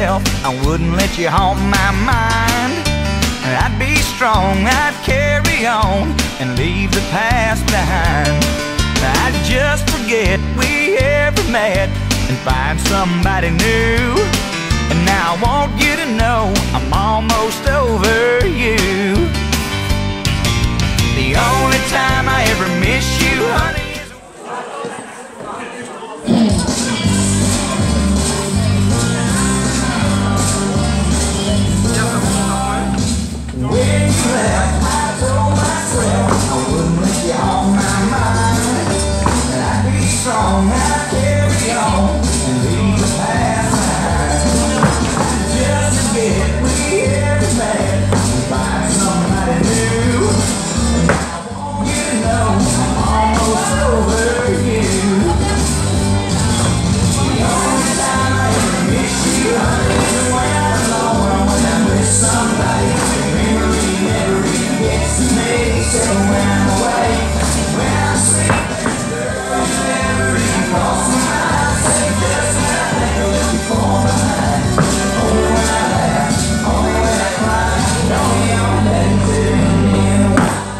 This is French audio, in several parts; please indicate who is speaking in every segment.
Speaker 1: myself, I wouldn't let you haunt my mind. I'd be strong, I'd carry on and leave the past behind. I'd just forget we ever met and find somebody new. And now I want you to know I'm almost over you. The only time I ever miss you, honey, when you left, I told myself I wouldn't let you on my mind. I'd be strong, I'd carry on and leave the past behind. Just forget we ever met and find somebody new. And I want you to know I'm almost over you. The only time I ever miss you, honey, is when I'm alone or when I'm with somebody. So when I'm awake, when I sleep, girl, you never even cross my mind. Say just when I think I left you for behind. Only when I laugh, only when I cry, only on that day.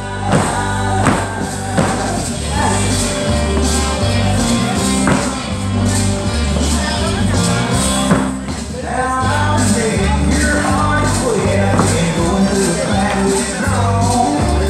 Speaker 1: Now I'm dead, your heart quit. I've been going through the bad withdrawal.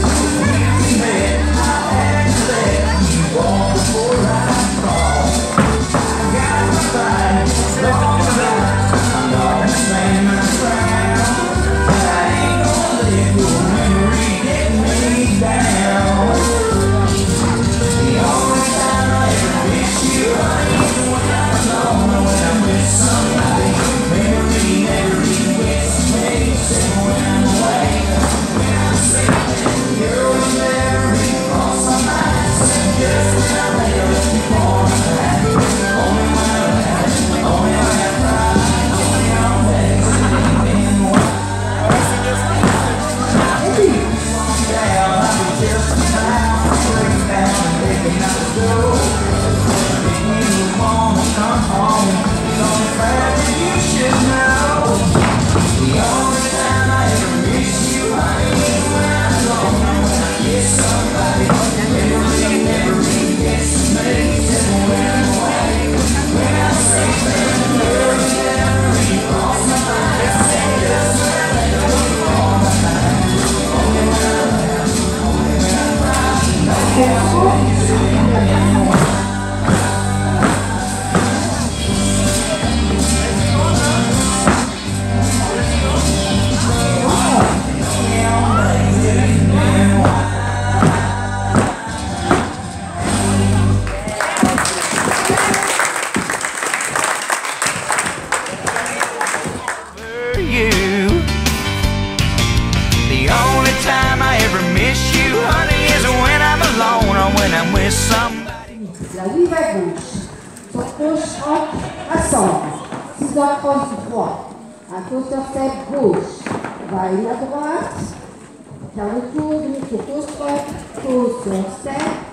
Speaker 2: La oui va gauche, sur gauche entre à centre, 6 heures cross droit, un tour sur 7 gauche, va une à droite, quart de tour, demi-tour gauche droite, tour sur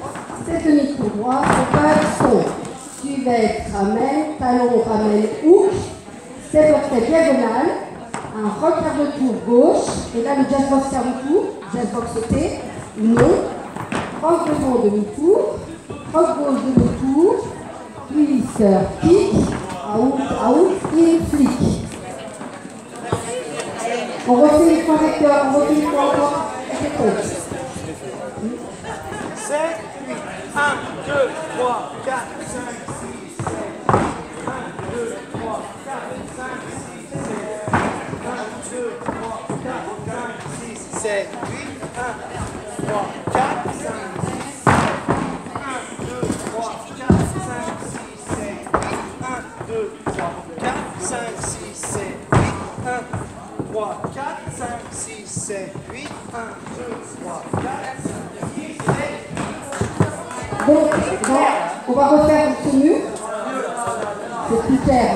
Speaker 2: 7 demi-tour droit, sur son, suivette, ramène, talon, ramène, hook, step up step diagonale, un rock quart de tour gauche, et là le jazz box quart de tour, jazz box sauté, non, rock devant demi-tour, rock gauche demi-tour, puis kick, out, et flick. On refait les projecteurs, on refait les points encore, et c'est tout.
Speaker 3: 7, 8, 1, 2, 3, 4, 5, 6, 7, 1, 2, 3, 4, 5, 6, 7, 1, 2, 3, 4, 5, 6, 7, 8, 1, 3, 4, 5, 6, 1, 2, 3, 4, 5, 6, 7, 1, 2, 3, 4, 5, 6, 7, 8, 1, 3, 4, 5, 6, 7, 8, 1, 2, 3, 4, 5, 6, 7.
Speaker 2: Donc, on va refaire un petit mur. C'est plus clair.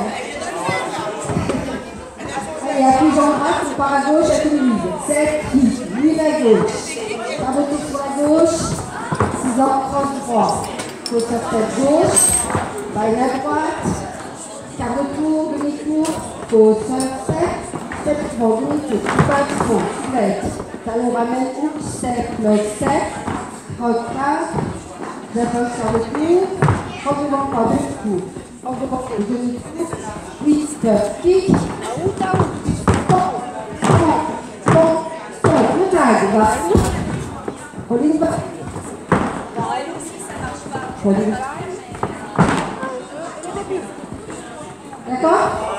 Speaker 2: Allez, à plus en droite, on part à gauche, à tout le milieu. 7, 8 à gauche. Par de tour sur la gauche. 6 ans, cross droit. Tour sur 7 gauche. Baille à droite. Quart de tour, demi-tour. Pause sur step. Step rebond, tu pas trop. Ça nous ramène une step, le step. Retrace. Je passe sur le cours. Quand je monte par deux coups. Quand je monte le demi-cours. 8, kick. Out. Le tag, va. Pauline va.
Speaker 4: Elle aussi, ça marche pas.
Speaker 2: Pauline. D'accord?